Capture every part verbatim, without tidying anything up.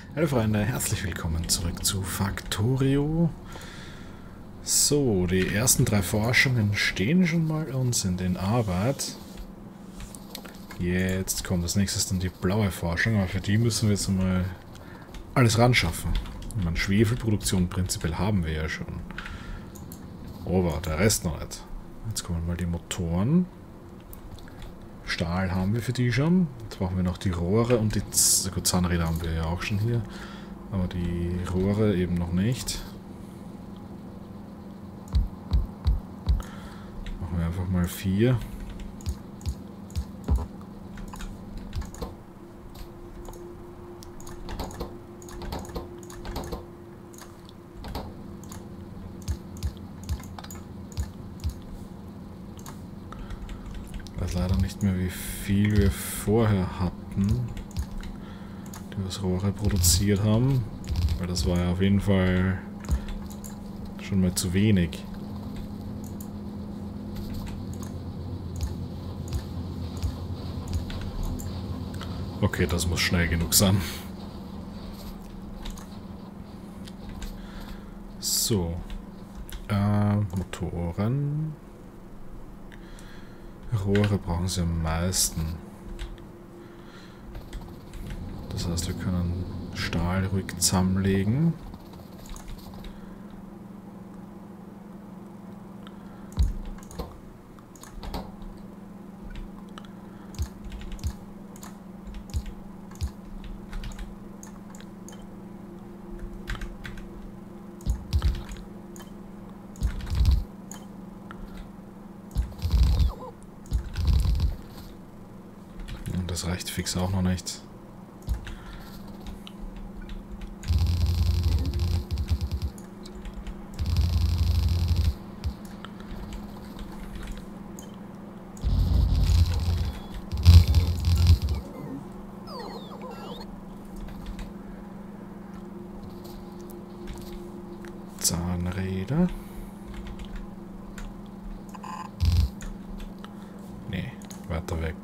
Hallo Freunde, herzlich willkommen zurück zu Factorio. So, die ersten drei Forschungen stehen schon mal und sind in Arbeit. Jetzt kommt als nächstes dann die blaue Forschung, aber für die müssen wir jetzt mal alles ran schaffen. Ich meine, Schwefelproduktion prinzipiell haben wir ja schon. Aber der Rest noch nicht. Jetzt kommen mal die Motoren. Stahl haben wir für die schon. Jetzt brauchen wir noch die Rohre und die Z gut, Zahnräder haben wir ja auch schon hier. Aber die Rohre eben noch nicht. Machen wir einfach mal vier. Ich weiß leider nicht mehr, wie viel wir vorher hatten, die was Rohre produziert haben, weil das war ja auf jeden Fall schon mal zu wenig. Okay, das muss schnell genug sein. So, äh, Motoren. Rohre brauchen sie am meisten. Das heißt, wir können Stahl ruhig zusammenlegen. Das reicht fix auch noch nicht. Zahnräder. Nee, weiter weg.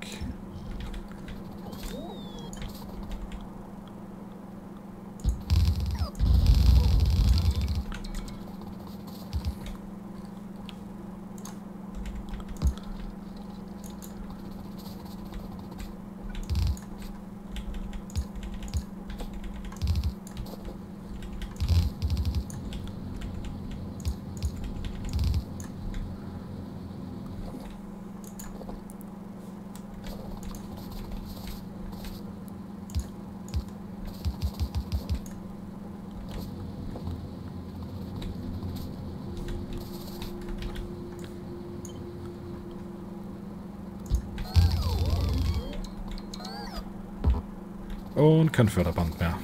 Und kein Förderband mehr.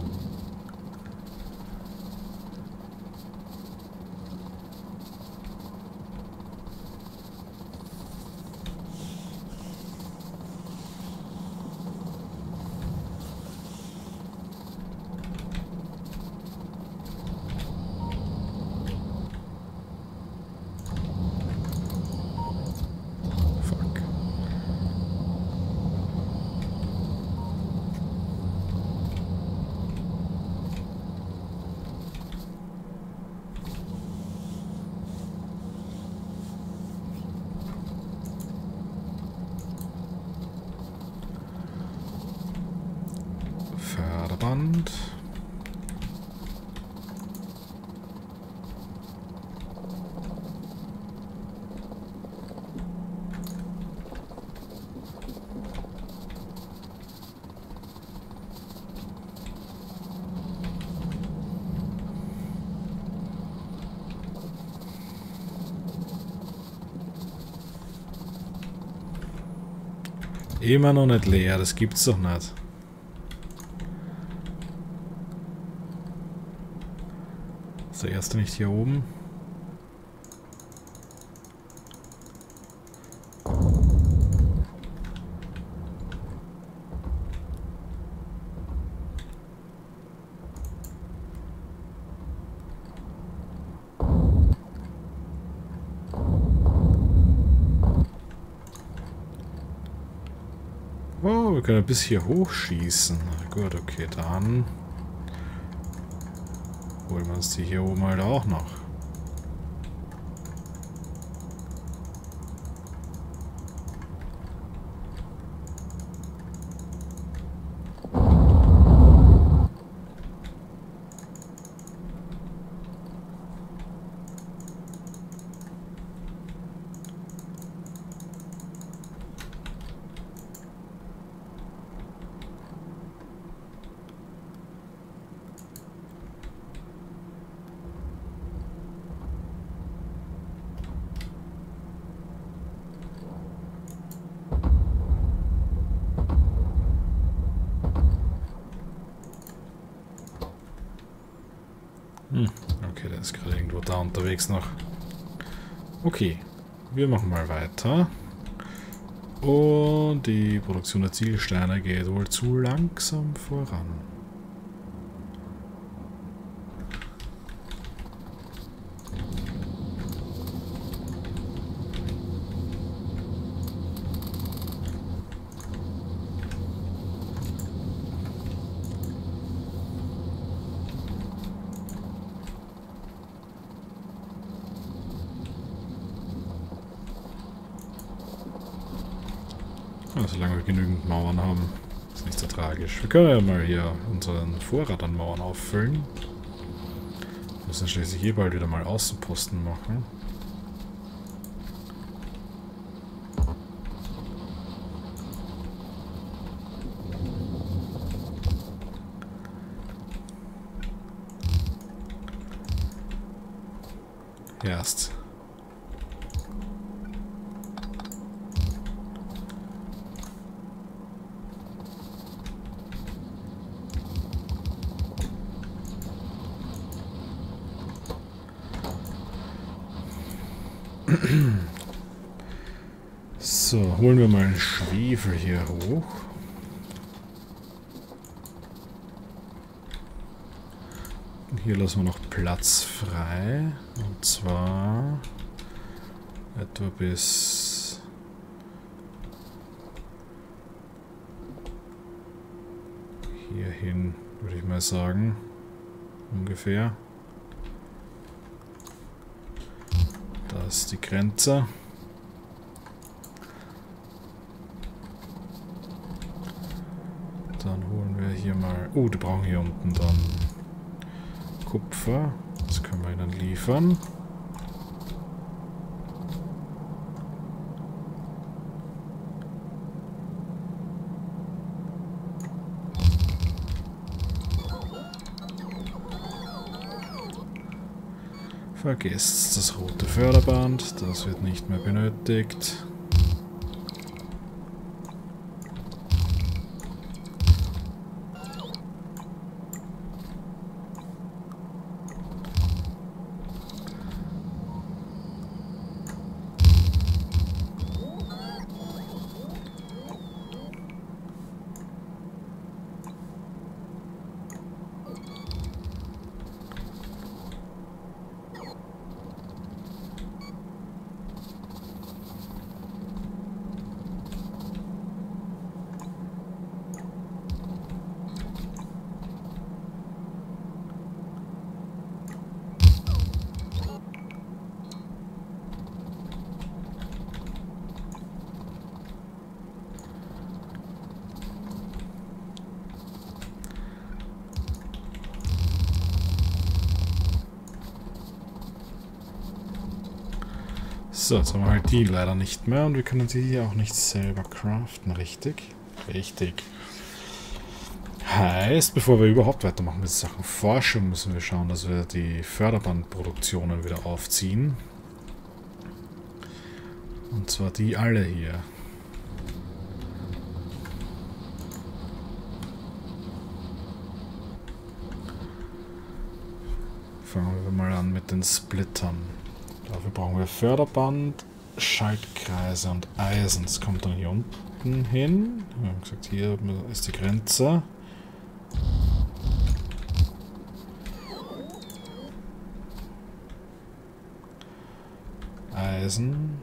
Förderband. Immer noch nicht leer, das gibt's doch nicht. Ist der erste nicht hier oben? Oh, wir können bis hier hochschießen. Gut, okay, dann holen wir uns die hier oben halt auch noch. Hm, okay, der ist gerade irgendwo da unterwegs noch. Okay, wir machen mal weiter. Und die Produktion der Ziegelsteine geht wohl zu langsam voran. Solange wir genügend Mauern haben, ist nicht so tragisch. Wir können ja mal hier unseren Vorrat an Mauern auffüllen. Wir müssen schließlich eh bald wieder mal Außenposten machen. Erst. So, holen wir mal einen Schwefel hier hoch. Hier lassen wir noch Platz frei. Und zwar etwa bis hierhin, würde ich mal sagen. Ungefähr. Da ist die Grenze. Dann holen wir hier mal... Oh, die brauchen hier unten dann Kupfer. Das können wir ihnen liefern. Vergesst das rote Förderband. Das wird nicht mehr benötigt. So, jetzt haben wir halt die leider nicht mehr und wir können sie hier auch nicht selber craften, richtig? Richtig. Heißt, bevor wir überhaupt weitermachen mit Sachen Forschung, müssen wir schauen, dass wir die Förderbandproduktionen wieder aufziehen. Und zwar die alle hier. Fangen wir mal an mit den Splittern. Dafür brauchen wir Förderband, Schaltkreise und Eisen. Das kommt dann hier unten hin. Wir haben gesagt, hier ist die Grenze. Eisen.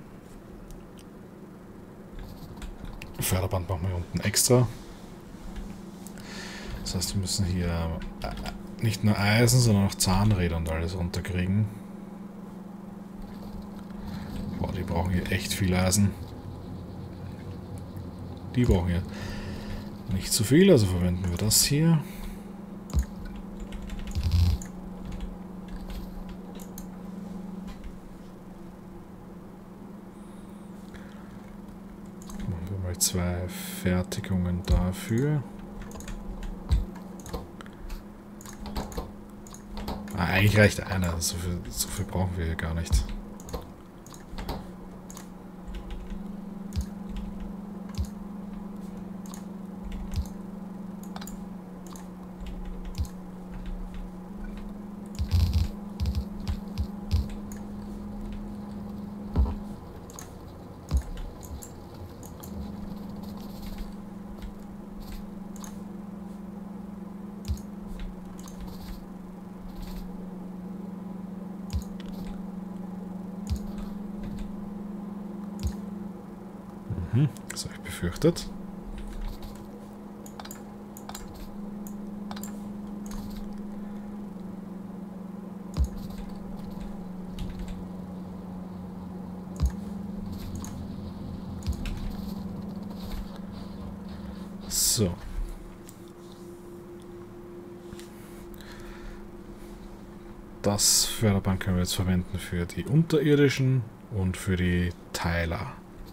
Förderband machen wir hier unten extra. Das heißt, wir müssen hier äh, nicht nur Eisen, sondern auch Zahnräder und alles runterkriegen. Boah, die brauchen hier echt viel Eisen. Die brauchen hier nicht zu viel, also verwenden wir das hier. Machen wir mal zwei Fertigungen dafür. Ah, eigentlich reicht einer, so viel, so viel brauchen wir hier gar nicht. Das habe ich befürchtet. So. Das Förderband können wir jetzt verwenden für die unterirdischen und für die Teiler.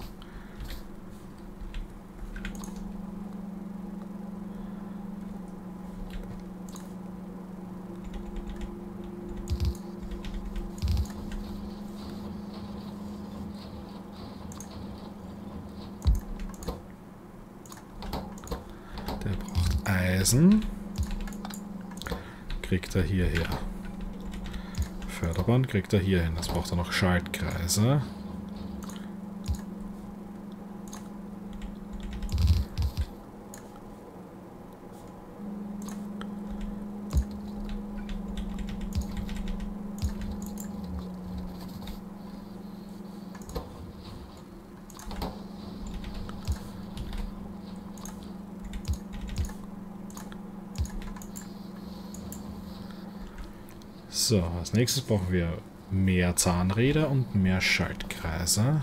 Eisen kriegt er hierher. Förderband kriegt er hier hin. Das braucht er noch Schaltkreise. So, als nächstes brauchen wir mehr Zahnräder und mehr Schaltkreise.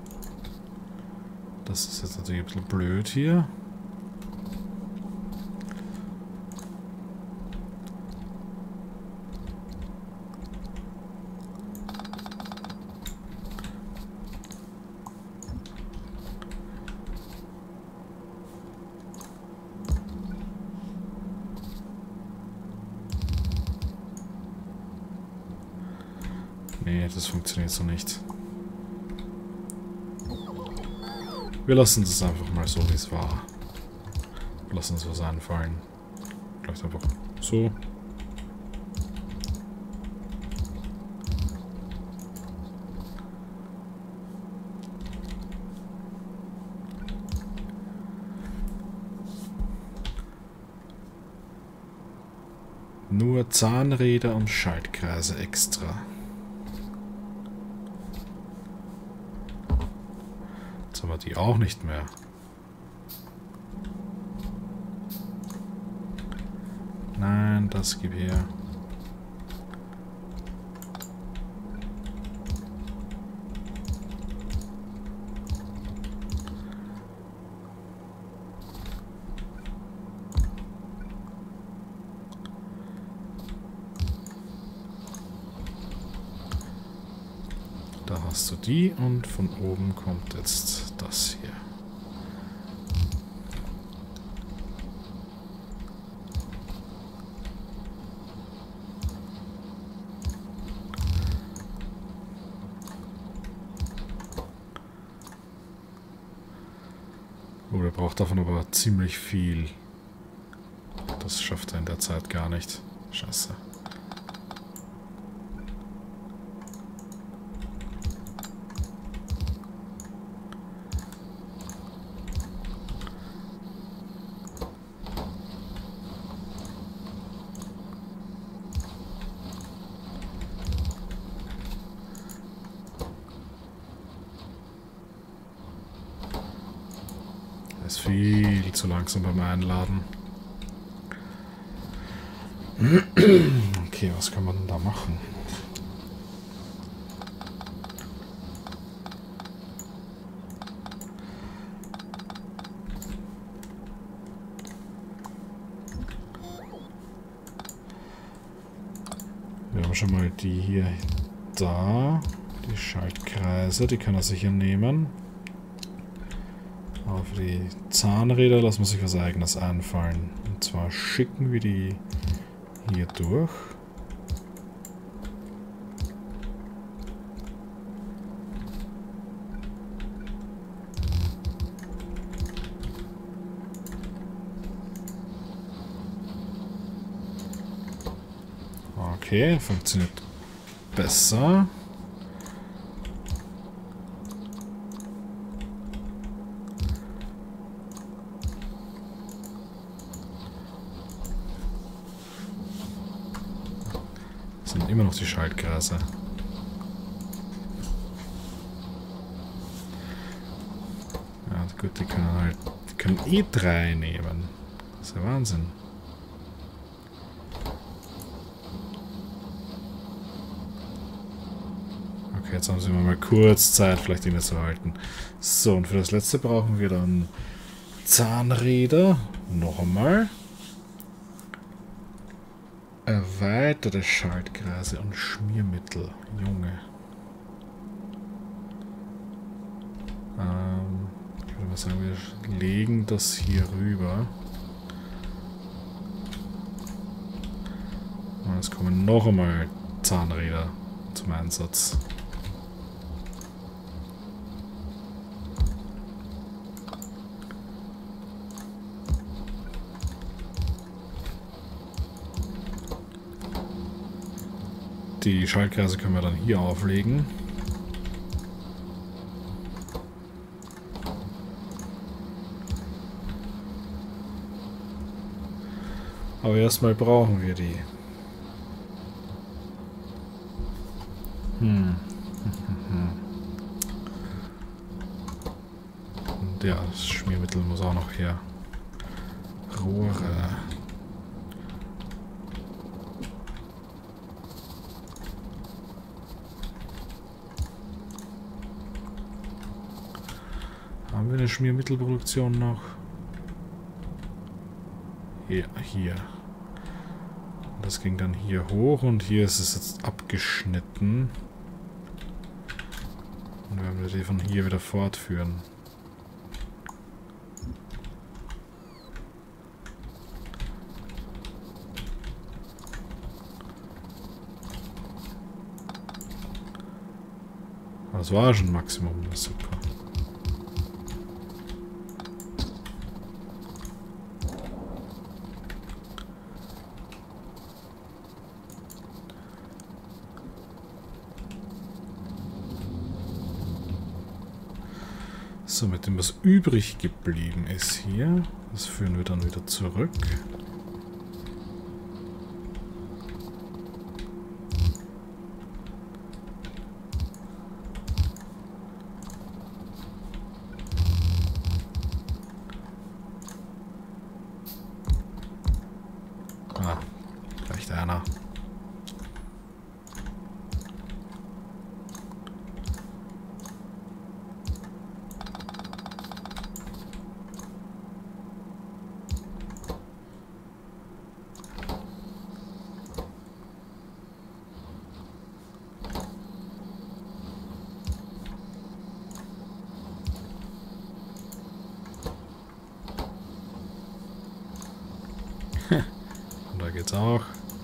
Das ist jetzt natürlich ein bisschen blöd hier. Nee, das funktioniert so nicht. Wir lassen das einfach mal so, wie es war. Wir lassen uns was einfallen. Vielleicht einfach so. Nur Zahnräder und Schaltkreise extra. Jetzt haben wir die auch nicht mehr. Nein, das gib her. Da hast du die und von oben kommt jetzt das hier. Oh, der braucht davon aber ziemlich viel. Das schafft er in der Zeit gar nicht. Scheiße. Ist viel zu langsam beim Einladen. Okay, was kann man denn da machen? Wir haben schon mal die hier da. Die Schaltkreise, die kann er sicher nehmen. Aber für die Zahnräder lassen wir sich was Eigenes einfallen. Und zwar schicken wir die hier durch. Okay, funktioniert besser. Das sind immer noch die Schaltkreise. Ja, gut, die können halt, die können eh drei nehmen. Das ist ja Wahnsinn. Okay, jetzt haben sie mal kurz Zeit, vielleicht ihn zu halten. So, und für das letzte brauchen wir dann Zahnräder. Noch einmal. Erweiterte Schaltkreise und Schmiermittel. Junge. Ähm, ich würde mal sagen, wir legen das hier rüber. Und jetzt kommen noch einmal Zahnräder zum Einsatz. Die Schaltkreise können wir dann hier auflegen. Aber erstmal brauchen wir die. Hm. Und ja, das Schmiermittel muss auch noch her. Rohre. Haben wir eine Schmiermittelproduktion noch? Hier, hier. Das ging dann hier hoch und hier ist es jetzt abgeschnitten. Und wir werden die von hier wieder fortführen. Das war schon Maximum, das ist super. So, mit dem, was übrig geblieben ist hier, das führen wir dann wieder zurück. Ah, vielleicht einer. Und da geht's auch.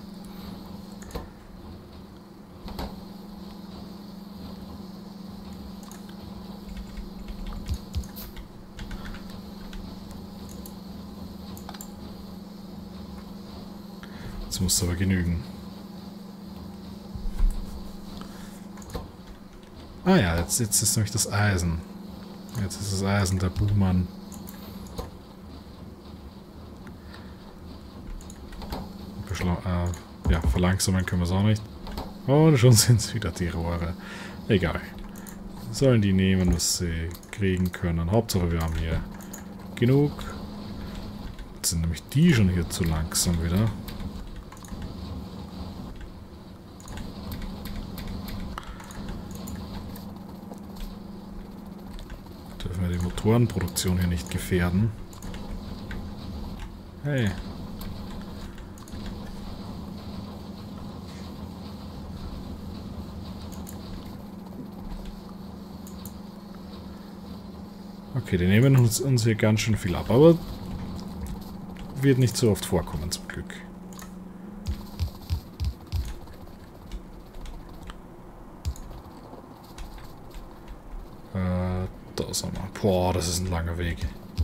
Jetzt muss es aber genügen. Ah ja, jetzt, jetzt ist nämlich das Eisen. Jetzt ist das Eisen der Buhmann. Äh, ja, verlangsamen können wir es auch nicht. Und schon sind es wieder die Rohre. Egal. Sollen die nehmen, was sie kriegen können. Hauptsache wir haben hier genug. Jetzt sind nämlich die schon hier zu langsam wieder. Motorenproduktion hier nicht gefährden. Hey. Okay, die nehmen uns, uns hier ganz schön viel ab, aber wird nicht so oft vorkommen, zum Glück. Äh, da sind wir. Boah, das ist ein langer Weg.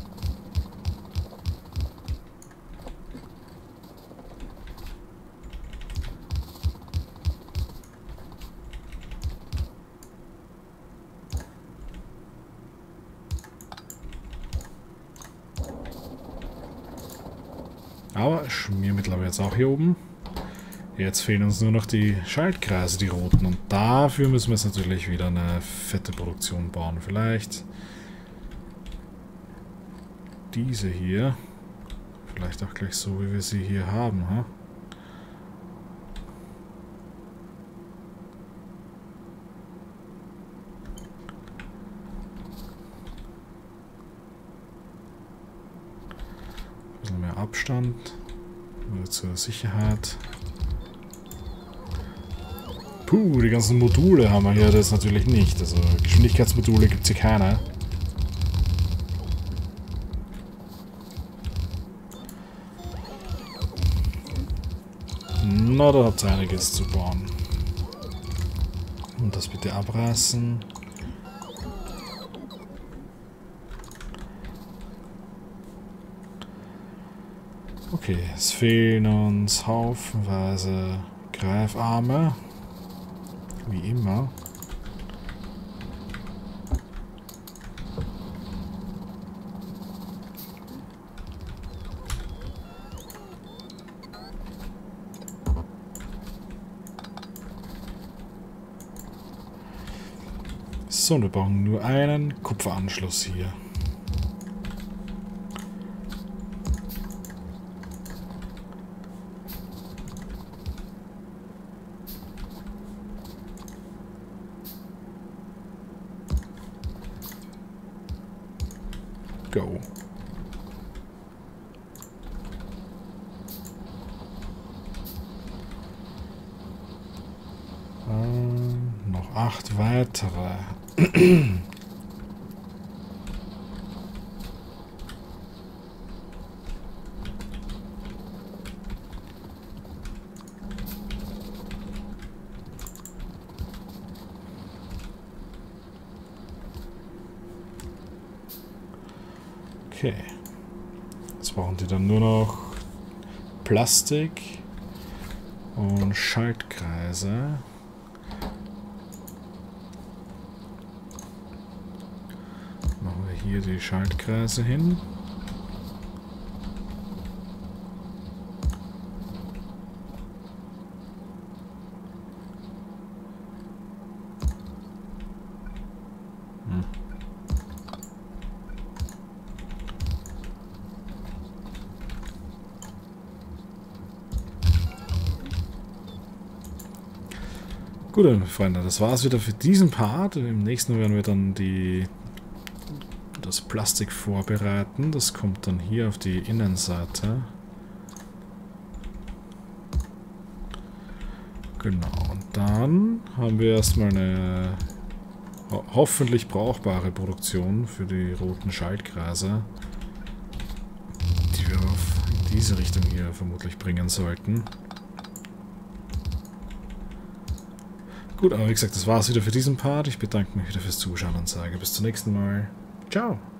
Aber Schmiermittel haben wir jetzt auch hier oben. Jetzt fehlen uns nur noch die Schaltkreise, die roten. Und dafür müssen wir jetzt natürlich wieder eine fette Produktion bauen. Vielleicht diese hier. Vielleicht auch gleich so, wie wir sie hier haben. Ha? Ein bisschen mehr Abstand. Nur zur Sicherheit. Puh, die ganzen Module haben wir hier das natürlich nicht. Also Geschwindigkeitsmodule gibt es hier keine. Na, da habt ihr einiges zu bauen. Und das bitte abreißen. Okay, es fehlen uns haufenweise Greifarme. Wie immer. So, und wir brauchen nur einen Kupferanschluss hier. Go. Ähm, noch acht weitere. Okay. Jetzt brauchen die dann nur noch Plastik und Schaltkreise. Machen wir hier die Schaltkreise hin. Hm. Gut, dann, Freunde, das war's wieder für diesen Part. Im nächsten werden wir dann die, das Plastik vorbereiten. Das kommt dann hier auf die Innenseite. Genau, und dann haben wir erstmal eine ho hoffentlich brauchbare Produktion für die roten Schaltkreise, die wir auf diese Richtung hier vermutlich bringen sollten. Gut, aber wie gesagt, das war's wieder für diesen Part. Ich bedanke mich wieder fürs Zuschauen und sage bis zum nächsten Mal. Ciao!